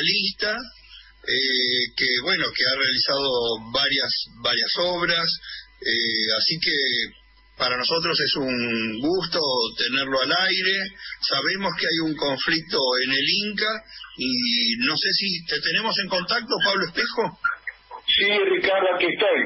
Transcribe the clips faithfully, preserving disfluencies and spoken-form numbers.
documentalista, eh, que bueno, que ha realizado varias, varias obras, eh, así que para nosotros es un gusto tenerlo al aire. Sabemos que hay un conflicto en el Inca y no sé si te tenemos en contacto, Pablo Espejo. Sí, Ricardo, aquí estoy.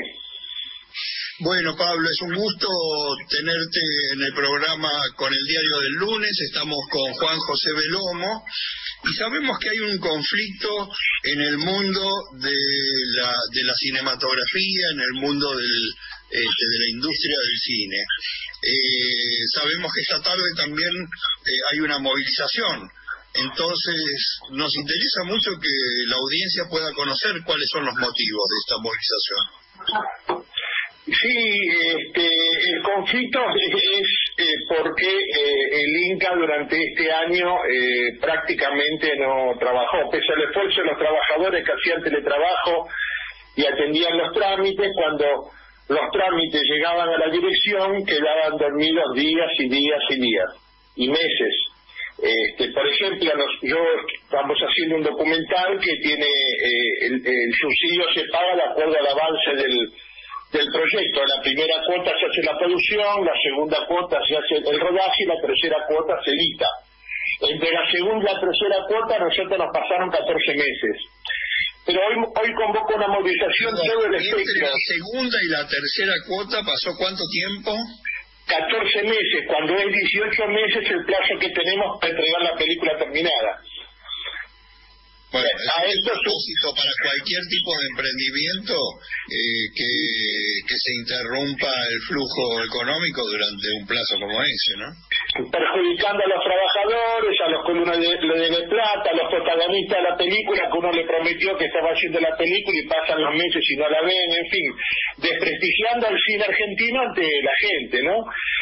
Bueno, Pablo, es un gusto tenerte en el programa con el Diario del Lunes. Estamos con Juan José Belomo y sabemos que hay un conflicto en el mundo de la, de la cinematografía, en el mundo del, este, de la industria del cine. Eh, sabemos que esta tarde también eh, hay una movilización. Entonces, nos interesa mucho que la audiencia pueda conocer cuáles son los motivos de esta movilización. Sí, este, el conflicto es, es eh, porque eh, el Inca durante este año eh, prácticamente no trabajó, pese al esfuerzo de los trabajadores que hacían teletrabajo y atendían los trámites. Cuando los trámites llegaban a la dirección, quedaban dormidos días y días y días, y meses. Este, por ejemplo, nos, yo estamos haciendo un documental que tiene eh, el, el subsidio se paga de acuerdo al avance del del proyecto. La primera cuota se hace la producción, la segunda cuota se hace el rodaje y la tercera cuota se edita. Entre la segunda y la tercera cuota nosotros nos pasaron catorce meses. Pero hoy hoy convoco una movilización Pero, todo el entre espectro. la segunda y la tercera cuota pasó ¿cuánto tiempo? catorce meses, cuando es dieciocho meses el plazo que tenemos para entregar la película terminada. Bueno, a es esto un propósito para cualquier tipo de emprendimiento eh, que, que se interrumpa el flujo económico durante un plazo como ese, ¿no? Perjudicando a los trabajadores, a los que uno le, le debe plata, a los protagonistas de la película, que uno le prometió que estaba haciendo la película y pasan los meses y no la ven, en fin, desprestigiando al cine argentino ante la gente, ¿no?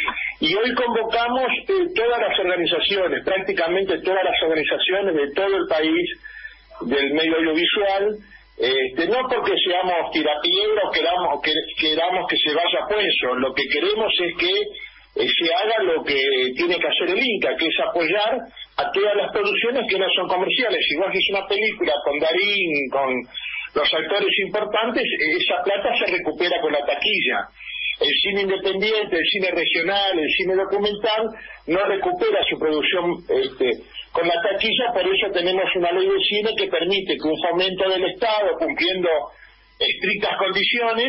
Y hoy convocamos eh, todas las organizaciones, prácticamente todas las organizaciones de todo el país, del medio audiovisual, este, no porque seamos tirapiedras o queramos, que, queramos que se vaya a puesto. Lo que queremos es que eh, se haga lo que tiene que hacer el Inca, que es apoyar a todas las producciones que no son comerciales. Si vos haces una película con Darín, con los actores importantes, esa plata se recupera con la taquilla. El cine independiente, el cine regional, el cine documental no recupera su producción este, con la taquilla. Por eso tenemos una ley de cine que permite que un fomento del Estado, cumpliendo estrictas condiciones,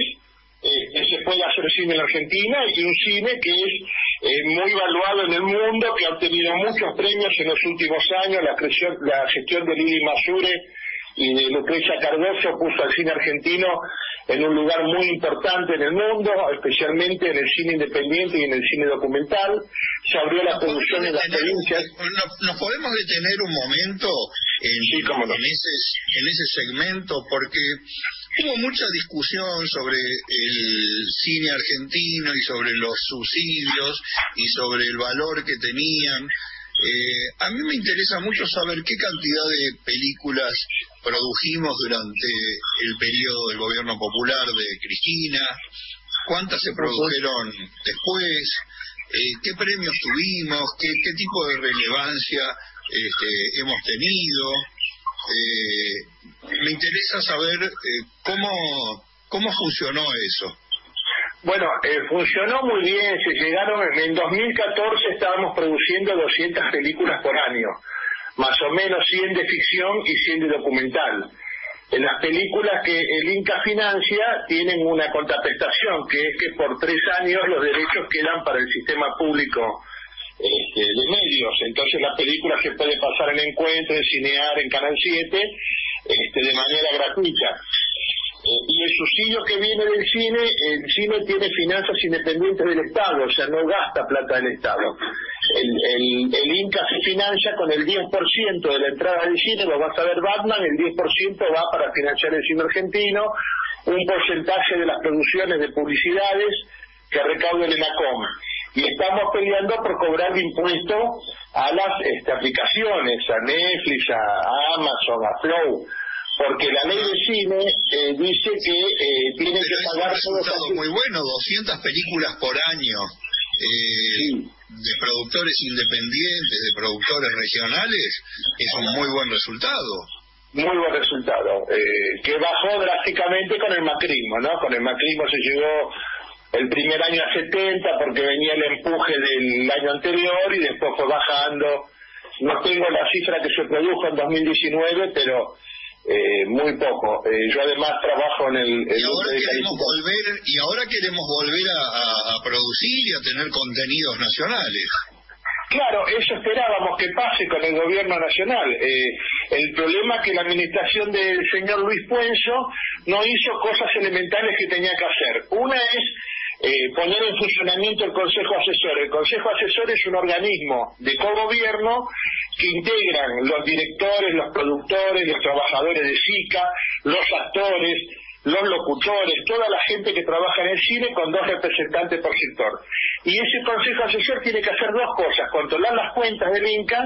eh, se pueda hacer cine en la Argentina, y un cine que es eh, muy valuado en el mundo, que ha obtenido muchos premios en los últimos años. La, creación, la gestión de Lili Masure y de Lucrecia Cardoso puso al cine argentino en un lugar muy importante en el mundo, especialmente en el cine independiente y en el cine documental. Se abrió la producción en las provincias. Nos, nos podemos detener un momento en, sí, cómo no. en, ese, en ese segmento, porque hubo mucha discusión sobre el cine argentino y sobre los subsidios y sobre el valor que tenían. Eh, a mí me interesa mucho saber qué cantidad de películas produjimos durante el periodo del gobierno popular de Cristina, cuántas se produjeron después, eh, qué premios tuvimos, qué, qué tipo de relevancia este, hemos tenido. Eh, me interesa saber eh, cómo, cómo funcionó eso. Bueno, eh, funcionó muy bien. Se llegaron en dos mil catorce estábamos produciendo doscientas películas por año, más o menos cien de ficción y cien de documental. En las películas que el Inca financia tienen una contraprestación, que es que por tres años los derechos quedan para el sistema público este, de medios. Entonces la película se puede pasar en Encuentro, en Cinear, en Canal siete, este, de manera gratuita. Eh, y el subsidio que viene del cine, el cine tiene finanzas independientes del Estado, o sea, no gasta plata del Estado. El, el, el Inca se financia con el diez por ciento de la entrada del cine. Lo vas a ver Batman, el diez por ciento va para financiar el cine argentino, un porcentaje de las producciones de publicidades que recauda el ENACOM. Y estamos peleando por cobrar impuesto a las este, aplicaciones, a Netflix, a Amazon, a Flow, porque la ley de cine eh, dice que eh, tiene Pero que pagar es un resultado todo. muy bueno, doscientas películas por año, eh, Sí. de productores independientes, de productores regionales, es un muy buen resultado. muy buen resultado, eh, que bajó drásticamente con el macrismo, ¿no? Con el macrismo se llegó el primer año a setenta porque venía el empuje del año anterior y después fue bajando. No tengo la cifra que se produjo en dos mil diecinueve, pero eh, muy poco. Eh, yo además trabajo en el... En y ahora queremos volver y ahora queremos volver a, a, a producir y a tener contenidos nacionales. Claro, eso esperábamos que pase con el gobierno nacional. Eh, el problema es que la administración del señor Luis Puenzo no hizo cosas elementales que tenía que hacer. Una es eh, poner en funcionamiento el Consejo Asesor. El Consejo Asesor es un organismo de cogobierno que integran los directores, los productores, los trabajadores de SICA, los actores, los locutores, toda la gente que trabaja en el cine con dos representantes por sector. Y ese Consejo Asesor tiene que hacer dos cosas: controlar las cuentas del Inca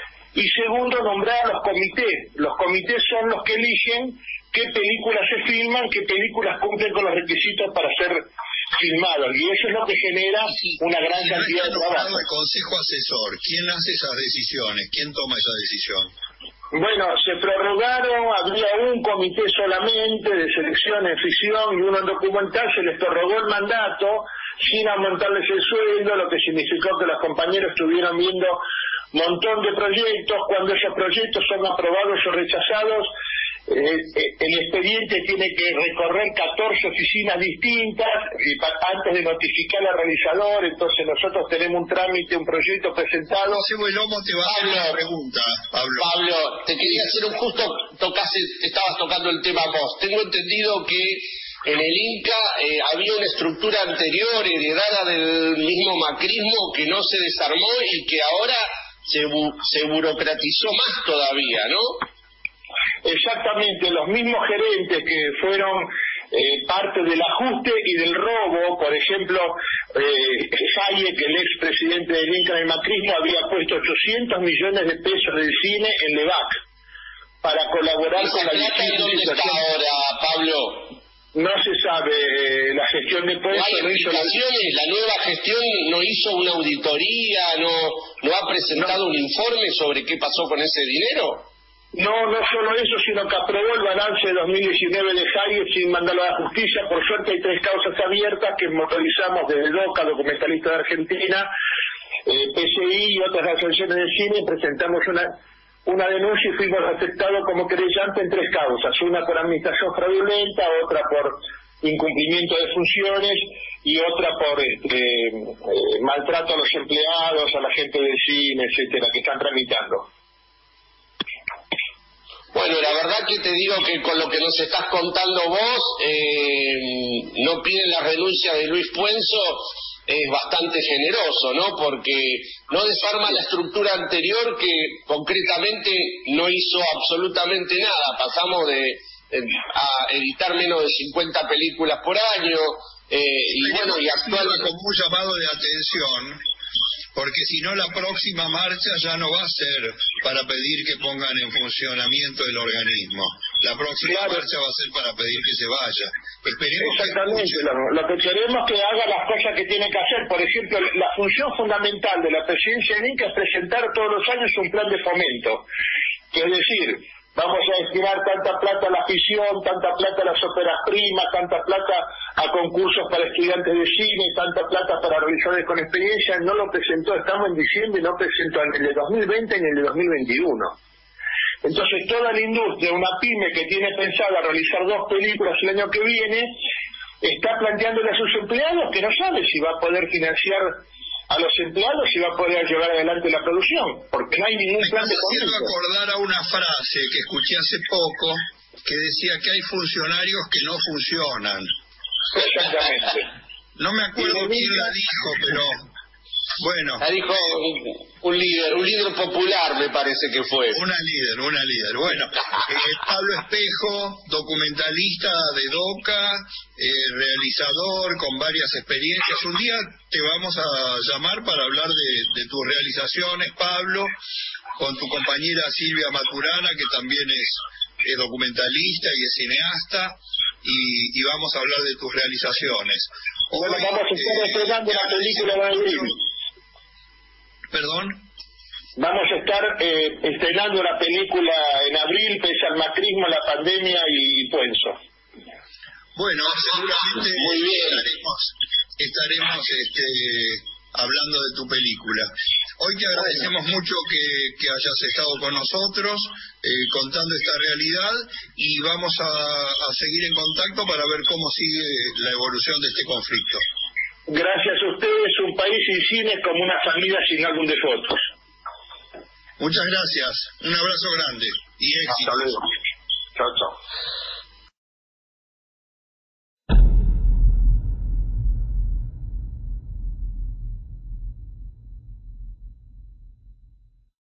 y segundo, nombrar a los comités. Los comités son los que eligen qué películas se filman, qué películas cumplen con los requisitos para ser filmados, y eso es lo que genera una gran cantidad de trabajo. El Consejo Asesor, ¿quién hace esas decisiones? ¿Quién toma esa decisión? Bueno, se prorrogaron, había un comité solamente de selección en ficción y uno en documental, se les prorrogó el mandato sin aumentarles el sueldo, lo que significó que los compañeros estuvieron viendo un montón de proyectos. Cuando esos proyectos son aprobados o rechazados, eh, eh, el expediente tiene que recorrer catorce oficinas distintas y pa antes de notificar al realizador. Entonces nosotros tenemos un trámite, un proyecto presentado. José Belomo te va a hacer una pregunta, Pablo. Pablo, te quería hacer un justo, tocase, te estabas tocando el tema vos. Tengo entendido que en el Inca eh, había una estructura anterior heredada del mismo macrismo que no se desarmó y que ahora se, bu se burocratizó más todavía, ¿no? Exactamente, los mismos gerentes que fueron eh, parte del ajuste y del robo. Por ejemplo, eh, Hayek, el expresidente del Inca del macrismo, había puesto ochocientos millones de pesos del cine en Levac para colaborar con la difícil ¿Dónde está ahora, Pablo? No se sabe, eh, la gestión de Puenzo no, no hizo la... la nueva gestión no hizo una auditoría, no, no ha presentado no. un informe sobre qué pasó con ese dinero. No, no solo eso, sino que aprobó el balance de dos mil diecinueve de Hayek sin mandarlo a la justicia. Por suerte hay tres causas abiertas que motorizamos desde DOCA, Documentalista de Argentina, eh, P C I y otras asociaciones de cine. Presentamos una una denuncia y fuimos aceptados como querellante en tres causas: una por administración fraudulenta, otra por incumplimiento de funciones y otra por este, eh, maltrato a los empleados, a la gente del cine, etcétera, que están tramitando. Bueno, la verdad que te digo que con lo que nos estás contando vos, eh, no piden la renuncia de Luis Puenzo, es bastante generoso, ¿no? Porque no desarma la estructura anterior que concretamente no hizo absolutamente nada. Pasamos de eh, a editar menos de cincuenta películas por año, eh, y bueno, y actualmente como un llamado de atención, porque si no la próxima marcha ya no va a ser para pedir que pongan en funcionamiento el organismo. La próxima claro. marcha va a ser para pedir que se vaya. Esperemos Exactamente, que lo, lo que queremos es que haga las cosas que tiene que hacer. Por ejemplo, la función fundamental de la presidencia del Inca es presentar todos los años un plan de fomento. Es decir, vamos a destinar tanta plata a la ficción, tanta plata a las óperas primas, tanta plata a concursos para estudiantes de cine, tanta plata para realizadores con experiencia. No lo presentó, estamos en diciembre, no presentó en el de dos mil veinte ni en el de dos mil veintiuno. Entonces toda la industria, una pyme que tiene pensada realizar dos películas el año que viene, está planteándole a sus empleados que no sabe si va a poder financiar a los empleados, si va a poder llevar adelante la producción, porque no hay ningún plan de fomento. Me quiero acordar a una frase que escuché hace poco que decía que hay funcionarios que no funcionan. Exactamente. No me acuerdo quién la dijo, pero bueno. La dijo un líder, un líder popular, me parece que fue. Una líder, una líder. Bueno, eh, Pablo Espejo, documentalista de DOCA, eh, realizador con varias experiencias. Un día te vamos a llamar para hablar de, de tus realizaciones, Pablo, con tu compañera Silvia Maturana, que también es, es documentalista y es cineasta, y, y vamos a hablar de tus realizaciones. Hoy, bueno, vamos a estar eh, estrenando una película de abril. ¿Perdón? vamos a estar eh, estrenando una película en abril, pese al macrismo, la pandemia y, y Puenzo. Bueno, seguramente Muy bien. estaremos, estaremos este, hablando de tu película. Hoy te agradecemos mucho que, que hayas estado con nosotros eh, contando esta realidad y vamos a, a seguir en contacto para ver cómo sigue la evolución de este conflicto. Gracias a ustedes, un país sin cine es como una familia sin álbum de fotos. Muchas gracias, un abrazo grande y éxito. Hasta luego. Chao, chao.